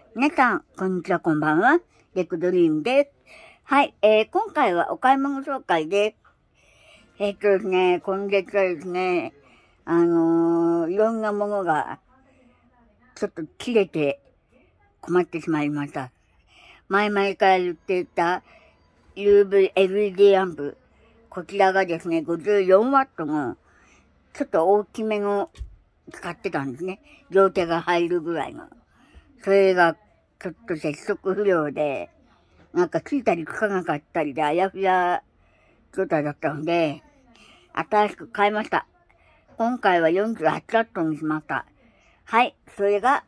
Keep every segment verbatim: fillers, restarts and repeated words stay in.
皆さん、こんにちは、こんばんは。レクドリームです。はい、えー、今回はお買い物紹介です。えー、っとですね、今月はですね、あのー、いろんなものが、ちょっと切れて困ってしまいました。前々から言っていた ユーブイエルイーディー アンプ。こちらがですね、ごじゅうよんワットの、ちょっと大きめの使ってたんですね。両手が入るぐらいの。それが、ちょっと接触不良で、なんかついたりつかなかったりで、あやふや状態だったので、新しく買いました。今回はよんじゅうはちワットにしました。はい、それが、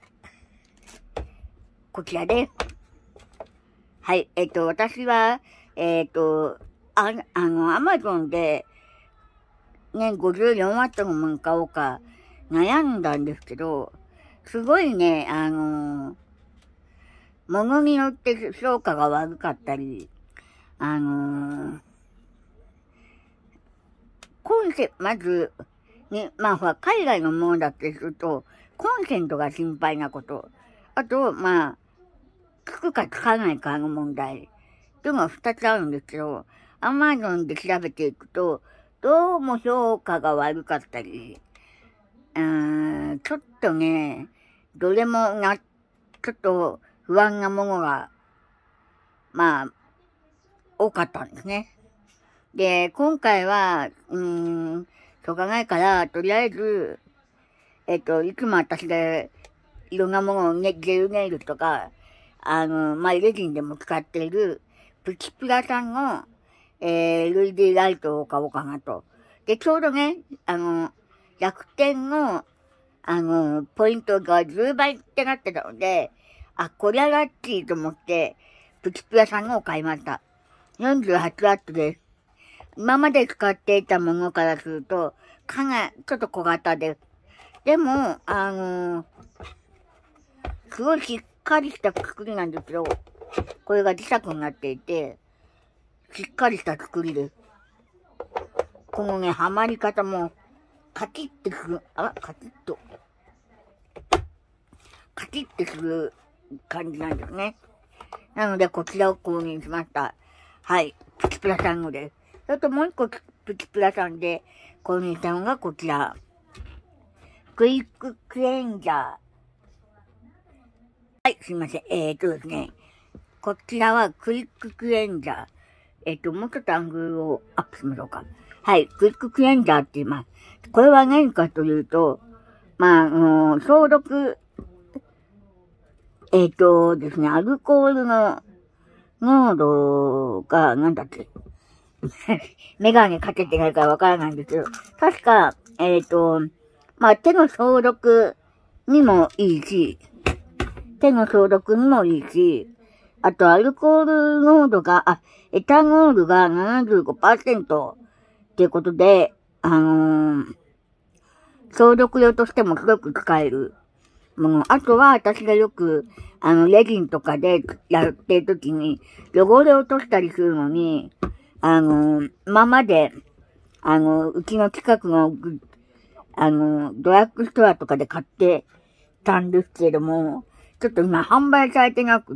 こちらです。はい、えっと、私は、えっと、あ、あの、アマゾンで、ね、ごじゅうよんワットのもの買おうか悩んだんですけど、すごいね、あの、ものによって評価が悪かったり、あのー、コンセ、まず、ね、まあほら、海外のものだってすると、コンセントが心配なこと。あと、まあ、つくかつかないかの問題。っていうのが二つあるんですけど、アマゾンで調べていくと、どうも評価が悪かったり、うーん、ちょっとね、どれもな、ちょっと不安なものが、まあ、多かったんですね。で、今回は、うーん、しょうがないから、とりあえず、えっと、いつも私がいろんなものをね、ジェルネイルとか、あの、まあ、レジンでも使っている、プチプラさんの、えー、エルイーディー ライトを買おうかなと。で、ちょうどね、あの、楽天の、あの、ポイントがじゅうばいってなってたので、あ、こりゃラッキーと思って、プチプラさんのを買いました。よんじゅうはちワットです。今まで使っていたものからすると、かな、ちょっと小型です。でも、あのー、すごいしっかりした作りなんですよ。これが磁石になっていて、しっかりした作りです。このね、はまり方も、カチッてする、あ、カチッと、カチッてする感じなんですね。なので、こちらを購入しました。はい。プチプラさんのです。それともう一個プチプラさんで購入したのがこちら。クイッククレンジャー。はい、すいません。えーとですね。こちらはクイッククレンジャー。えっと、もうちょっとアングルをアップしましょうか。はい、クイッククレンジャーって言います。これは何かというと、まあ、あの、消毒、えっとですね、アルコールの濃度が、なんだっけ。メガネかけてないからわからないんですけど、確か、えっと、まあ、手の消毒にもいいし、手の消毒にもいいし、あとアルコール濃度が、あ、エタノールが ななじゅうごパーセント っていうことで、あのー、消毒用としてもすごく使えるもの。あとは私がよく、あの、レジンとかでやってるときに、汚れを落としたりするのに、あのー、今まで、あの、うちの近くの、あの、ドラッグストアとかで買ってたんですけれども、ちょっと今販売されてなくって、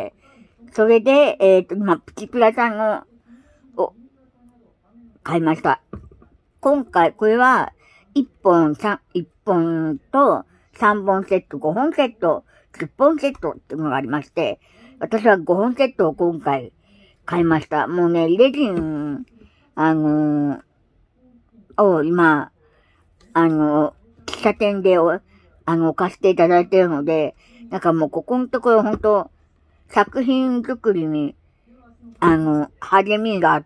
それで、えっと、今、プチプラさんの、を、買いました。今回、これは、いっぽん、さん、いっぽんとさんぼんセット、ごほんセット、じゅっぽんセットっていうのがありまして、私はごほんセットを今回買いました。もうね、レジン、あのー、を今、あの、喫茶店でお、あの、貸していただいているので、なんかもうここのところ本当作品作りに、あの、励みがあって、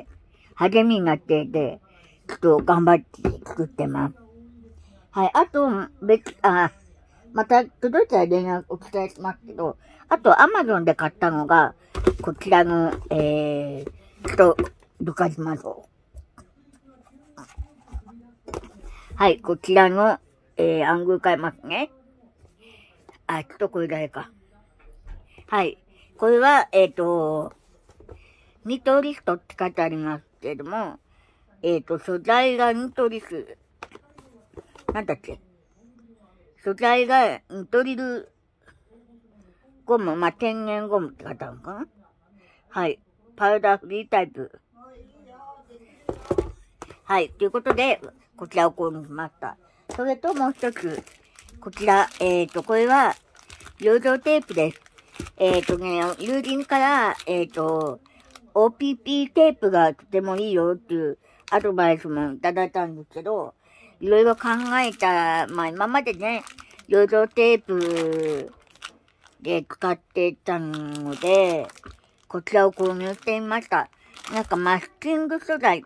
励みになっていて、ちょっと頑張って作ってます。はい。あと、別、あ、また届いたら連絡お伝えしますけど、あと、アマゾンで買ったのが、こちらの、えー、ちょっと、どかしましょう。はい、こちらの、えー、アングル変えますね。あ、ちょっとこれ誰か。はい。これは、えっと、ニトリストって書いてありますけれども、えっと、素材がニトリス、なんだっけ。素材がニトリルゴム、まあ、天然ゴムって書いてあるのかな。はい。パウダーフリータイプ。はい。ということで、こちらを購入しました。それともう一つ、こちら、えっと、これは、養生テープです。えっとね、友人から、えっと、オーピーピー テープがとてもいいよっていうアドバイスもいただいたんですけど、いろいろ考えた、まあ今までね、養生テープで使ってたので、こちらを購入してみました。なんかマスキング素材って、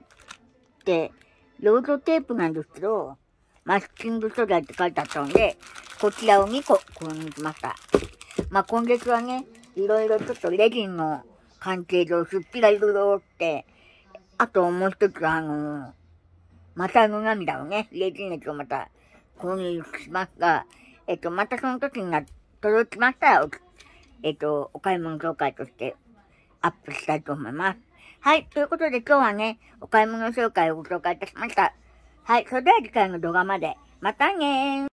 養生テープなんですけど、マスキング素材って書いてあったので、こちらをにこ購入しました。まあ、今月はね、いろいろちょっとレジンの関係上、出費がいろいろあって、あともう一つあの、またの涙をね、レジン液をまた購入しますが、えっと、またその時にな、届きましたら、えっと、お買い物紹介としてアップしたいと思います。はい。ということで今日はね、お買い物紹介をご紹介いたしました。はい。それでは次回の動画まで。またねー。